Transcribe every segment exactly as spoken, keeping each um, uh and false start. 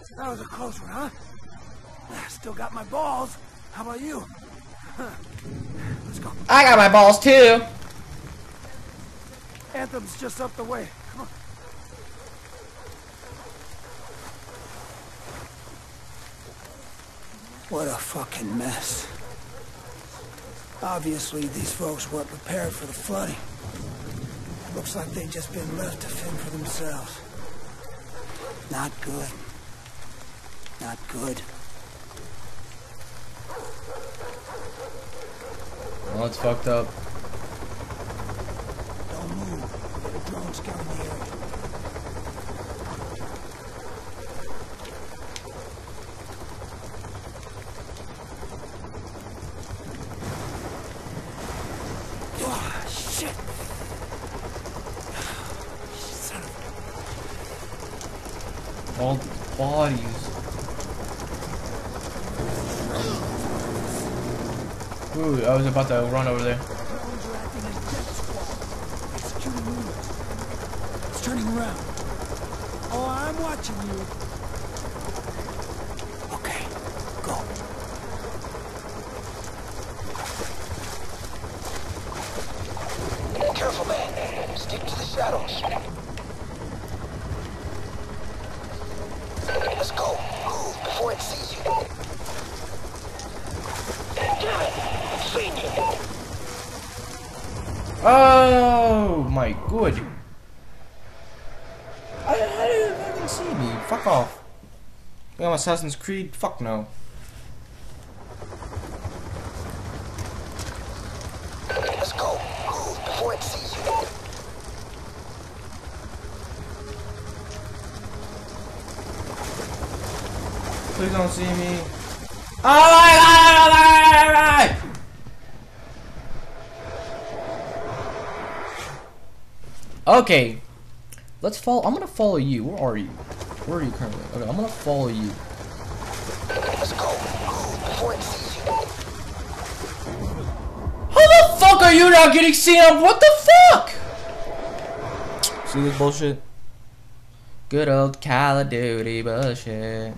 That was a close one, huh? Still got my balls. How about you? Let's go. I got my balls too. Anthem's just up the way. Come on. What a fucking mess. Obviously, these folks weren't prepared for the flooding. Looks like they've just been left to fend for themselves. Not good. Not good. Well, it's fucked up. Don't move. Get a drone scouting the area. Oh, shit. Son of All bodies. Ooh, I was about to run over there. drones are acting as death squad. Executing movements. It's turning around. Oh, I'm watching you. Okay, go. Careful, man. Stick to the shadows. Let's go. Move before it sees you. Damn it! It's seen you. Oh my good. I, how did it fucking see me? Fuck off. You know, Assassin's Creed? Fuck no. Let's go. Move before it sees you. Please don't see me. Oh my god! Oh my god! Okay. Let's follow. I'm gonna follow you. Where are you? Where are you currently? Okay, I'm gonna follow you. Let's go. Move before it sees you. How the fuck are you not getting seen on? What the fuck? See this bullshit? Good old Call of Duty bullshit.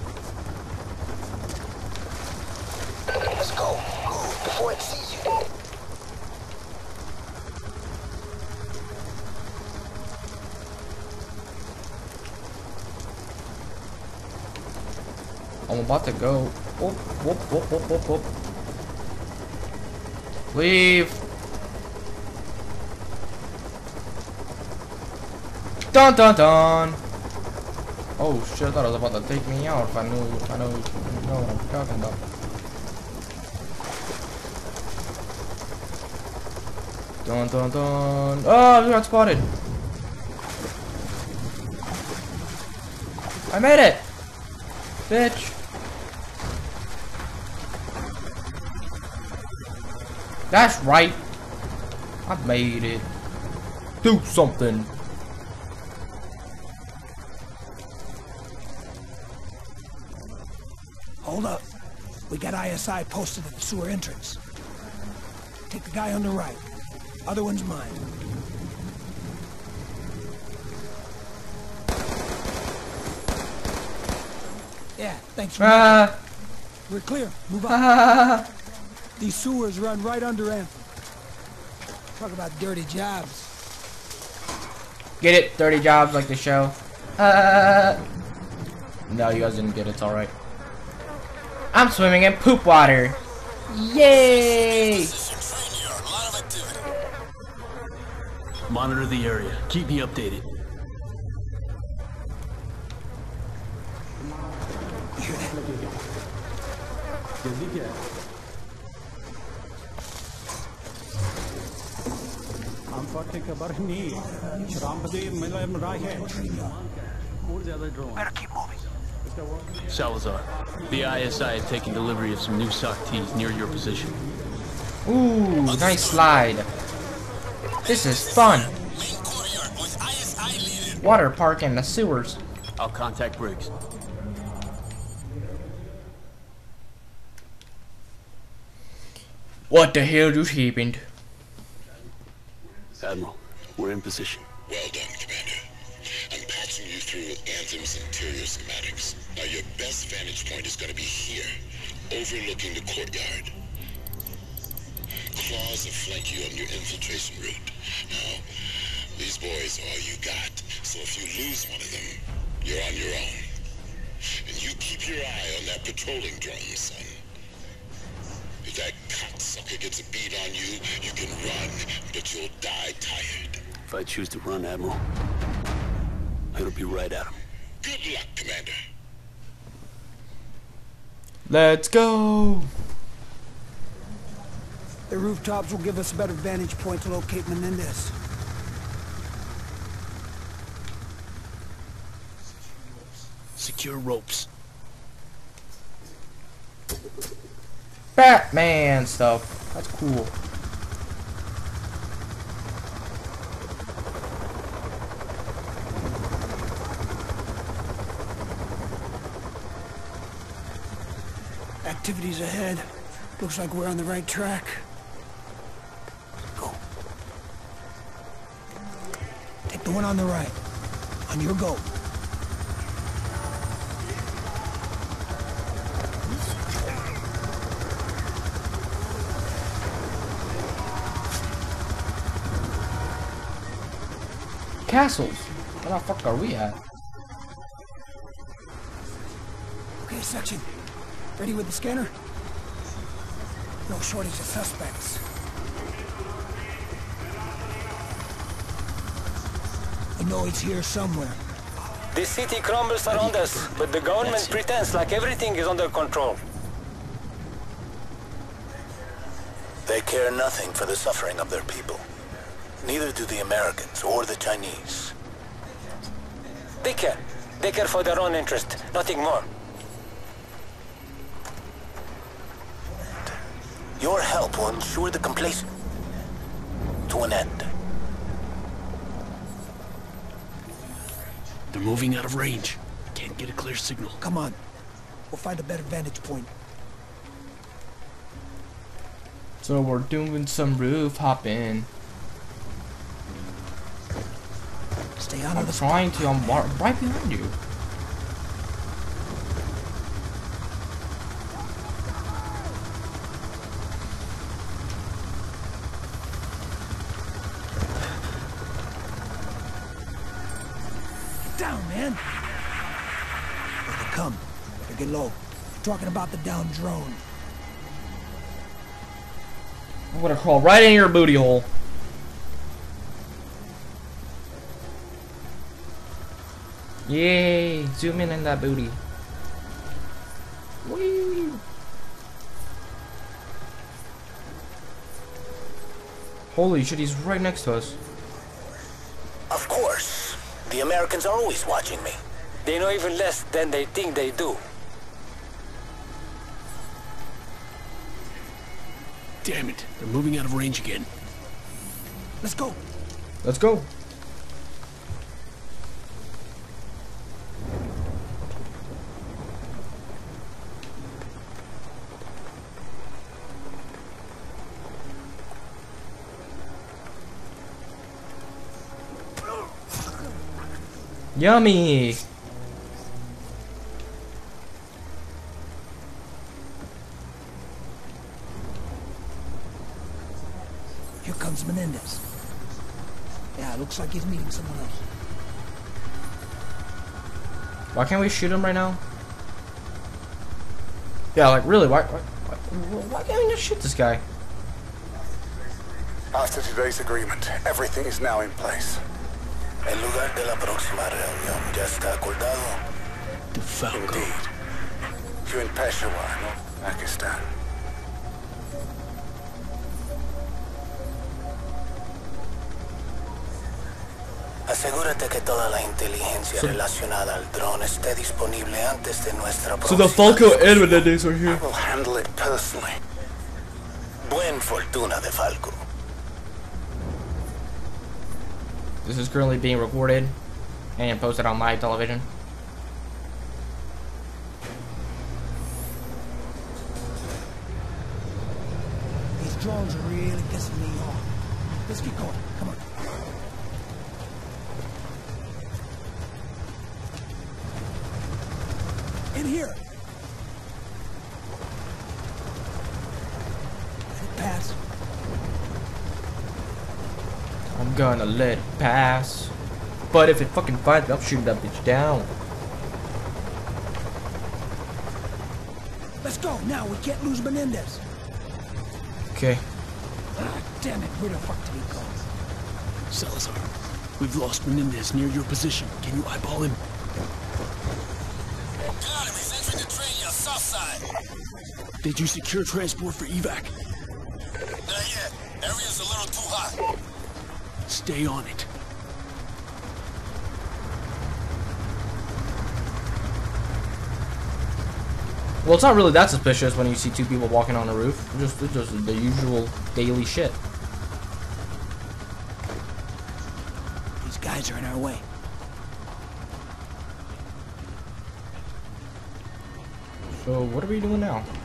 Let's go. Move before it sees you. I'm about to go. Whoop, whoop, whoop, whoop, whoop, whoop. Leave. Dun dun dun. Oh shit! I thought it was about to take me out. If I knew, if I know, you know what I'm talking about. Dun dun dun. Oh, we got spotted. I made it, bitch. That's right. I made it. Do something. Hold up. We got I S I posted at the sewer entrance. Take the guy on the right. Other one's mine. Yeah, thanks for Ah. We're clear. Move on. Ah. These sewers run right under Anthem. Talk about dirty jobs. Get it? Dirty jobs like the show. Uh. No, you guys didn't get it. It's alright. I'm swimming in poop water. Yay! Monitor the area. Keep me updated. Better keep moving. Salazar, the I S I have taken delivery of some new S O C Ts near your position. Ooh, nice slide. This is fun. Water park in the sewers. I'll contact Briggs. What the hell just happened? Admiral, we're in position. Well done, Commander. I'm patching you through with Anthem's interior schematics. Now next vantage point is gonna be here, overlooking the courtyard. Claws will flank you on your infiltration route. Now, these boys are all you got, so if you lose one of them, you're on your own. And you keep your eye on that patrolling drone, son. If that cocksucker gets a bead on you, you can run, but you'll die tired. If I choose to run, Admiral, it'll be right at him. Good luck, Commander. Let's go. The rooftops will give us a better vantage point to locate Menendez. Secure ropes. Batman stuff. That's cool. Activities ahead. Looks like we're on the right track. Go. Take the one on the right. On your go. Castles. Where the fuck are we at? Okay, section. Ready with the scanner? No shortage of suspects. We know it's here somewhere. The city crumbles around us, but the government pretends like everything is under control. They care nothing for the suffering of their people. Neither do the Americans or the Chinese. They care. They care for their own interest, nothing more. Your help will ensure the completion to an end. They're moving out of range. Can't get a clear signal. Come on. We'll find a better vantage point. So we're doing some roof hopping. Stay out I'm of the trying to. I'm wa- right behind you. down, man. Here they come. Better get low. Talking about the down drone. I'm gonna crawl right in your booty hole. Yay! Zoom in in that booty. Whee! Holy shit, he's right next to us. Of course. The Americans are always watching me. They know even less than they think they do. Damn it, they're moving out of range again. Let's go. Let's go. Yummy. Here comes Menendez. Yeah, it looks like he's meeting someone else. Why can't we shoot him right now? Yeah, like really, why, why, why, why can't we just shoot this guy? After today's agreement, everything is now in place. El lugar de la próxima reunión ya está acordado. The Falco. Indeed. You're in Peshawar, no? Pakistan. Asegúrate que toda la inteligencia So- relacionada al dron esté disponible antes de nuestra So the próxima Falco discusión. and Menendez are I here. will handle it personally. Buen fortuna de Falco. This is currently being recorded and posted on live television. These drones are really pissing me off. Let's get going. Come on. In here. gonna let it pass. But if it fucking finds me, I'm shooting that bitch down. Let's go now. We can't lose Menendez. Okay. Ah, damn it. Where the fuck did he go? Salazar, we've lost Menendez near your position. Can you eyeball him? Got him. He's entering the train, your south side. Did you secure transport for evac? Not yet. Area's a little too hot. Stay on it. Well, it's not really that suspicious when you see two people walking on a roof. It's just, it's just the usual daily shit. These guys are in our way. So, what are we doing now?